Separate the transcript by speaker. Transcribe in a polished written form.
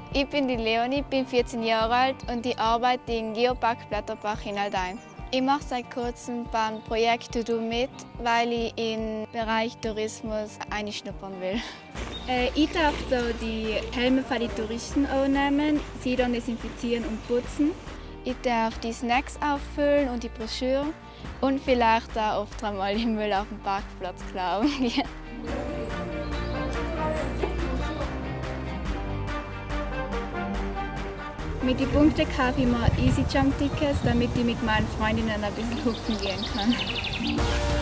Speaker 1: Ich bin die Leonie, bin 14 Jahre alt und ich arbeite in Geopark Blätterbach in Aldein. Ich mache seit kurzem beim Projekt To Do mit, weil ich im Bereich Tourismus einschnuppern will. Ich darf da die Helme von den Touristen aufnehmen, sie dann desinfizieren und putzen. Ich darf die Snacks auffüllen und die Broschüren und vielleicht auch oft einmal den Müll auf dem Parkplatz klauen. Mit den Punkten kaufe ich mir Easy Jump Tickets, damit ich mit meinen Freundinnen ein bisschen hupfen gehen kann.